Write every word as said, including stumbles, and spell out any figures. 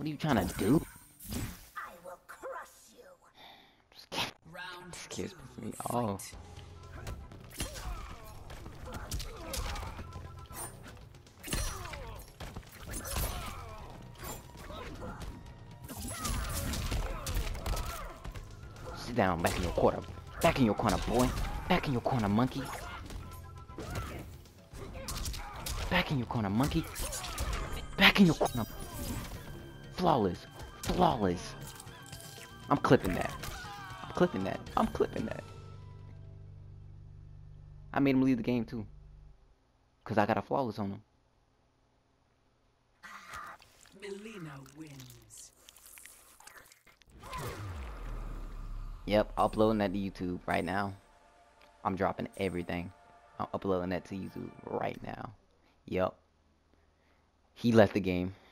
What are you trying to do? I will crush you. This kid's pissing me off. Sit down, back in your corner. Back in your corner, boy. Back in your corner, monkey. Back in your corner, monkey. Back in your corner. Flawless. Flawless. I'm clipping that. I'm clipping that. I'm clipping that. I made him leave the game too. Cause I got a flawless on him. Melina wins. Yep, uploading that to YouTube right now. I'm dropping everything. I'm uploading that to YouTube right now. Yep. He left the game.